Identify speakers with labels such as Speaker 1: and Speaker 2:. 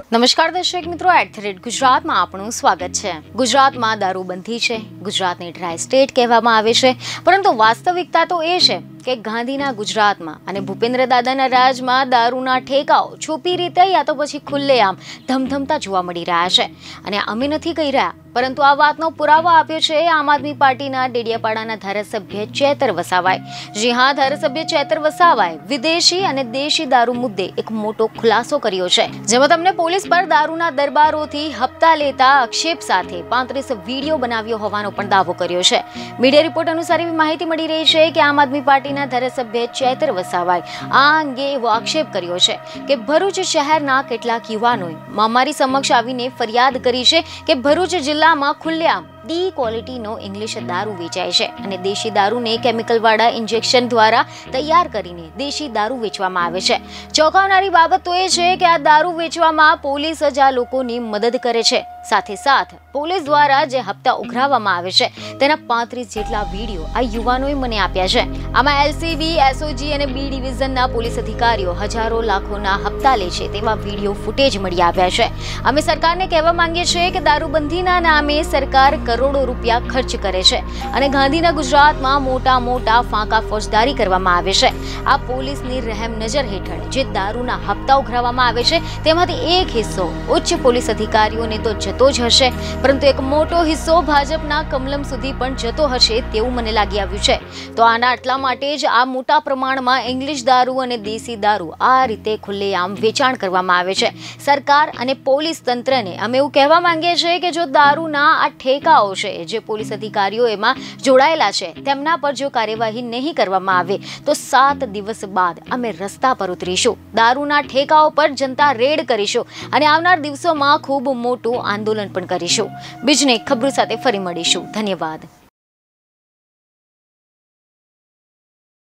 Speaker 1: નમસ્કાર દર્શક મિત્રો, @ગુજરાતમાં આપનું સ્વાગત છે। ગુજરાતમાં દારૂબંધી છે, ગુજરાતને ડ્રાય સ્ટેટ કહેવામાં આવે છે, પરંતુ વાસ્તવિકતા તો એ છે કે ગાંધીના ગુજરાતમાં અને ભૂપેન્દ્ર દાદાના રાજમાં દારૂના ઠેકાઓ છુપી રીતે યા તો પછી ખુલ્લેઆમ ધમધમતા જોવા મળી રહ્યા છે। અને અમે નથી કહી રહ્યા, પરંતુ આ વાતનો પુરાવો આપ્યો છે આમ આદમી પાર્ટીના ડેડિયાપાડાના ધારાસભ્ય ચેતર વસાવાએ। જી હા, ધારાસભ્ય ચેતર વસાવાએ વિદેશી અને દેશી દારૂ મુદ્દે એક મોટો ખુલાસો કર્યો છે, જેમાં તમને પોલીસ પર દારૂના દરબારોથી હપ્તા લેતા આક્ષેપ સાથે 35 વિડીયો બનાવ્યો હોવાનો પણ દાવો કર્યો છે। મીડિયા રિપોર્ટ અનુસાર એવી માહિતી મળી રહી છે કે આમ આદમી પાર્ટીના ધારાસભ્ય ચેતર વસાવાએ આ અંગે એવો આક્ષેપ કર્યો છે કે ભરૂચ શહેરના કેટલાક યુવાનોએ અમારી સમક્ષ આવીને ફરિયાદ કરી છે કે ભરૂચ જિલ્લામાં ખુલ્લેઆમ ડી ક્વોલિટીનો ઇંગ્લિશ દારૂ વેચાય છે અને દેશી દારૂને કેમિકલવાળા ઇન્જેક્શન દ્વારા તૈયાર કરીને દેશી દારૂ વેચવામાં આવે છે। ચોંકાવનારી બાબત તો એ છે કે આ દારૂ વેચવામાં પોલીસ જ આ લોકોની મદદ કરે છે। સાથે સાથ પોલીસ દ્વારા જે હપ્તા ઉઘરાવવામાં આવે છે તેના 35 જેટલા વિડીયો આ યુવાનોએ મને આપ્યા છે। આમાં એલસીબી, એસઓજી અને બી ડિવિઝનના પોલીસ અધિકારીઓ હજારો લાખોના હપ્તા લે છે તેવા વિડીયો ફૂટેજ મળી આવ્યા છે। અમે સરકારને કહેવા માંગીએ છીએ કે દારૂબંધીના નામે સરકાર કરોડો રૂપિયા ખર્ચ કરે છે અને ગાંધીના ગુજરાતમાં મોટા ફાંકા ફોજદારી કરવામાં આવે છે। આ પોલીસની રહેમ નજર હેઠળ જે દારૂના હપ્તા ઉઘરાવવામાં આવે છે તેમાંથી એક હિસ્સો ઉચ્ચ પોલીસ અધિકારીઓને તો જતો જ હશે, પરંતુ એક મોટો હિસ્સો ભાજપના કમલમ સુધી પણ જતો હશે તેવું મને લાગી આવ્યું છે। તો આના આટલા માટે જ આ મોટા પ્રમાણમાં ઇંગ્લિશ દારૂ અને દેશી દારૂ આ રીતે ખુલ્લેઆમ વેચાણ કરવામાં આવે છે। સરકાર અને પોલીસ તંત્રને અમે એવું કહેવા માંગીએ છીએ કે જો દારૂના આ ઠેકાઓ છે જે પોલીસ અધિકારીઓ એમાં જોડાયેલા છે તેમના પર જો કાર્યવાહી નહીં કરવામાં આવે તો 7 દિવસ બાદ અમે રસ્તા પર ઉતરીશું, દારૂના ઠેકાઓ પર જનતા રેડ કરીશું અને આવનાર દિવસોમાં ખૂબ મોટું આંદોલન પણ કરીશું। બીજને ખબરો સાથે ફરી મળીશું। ધન્યવાદ।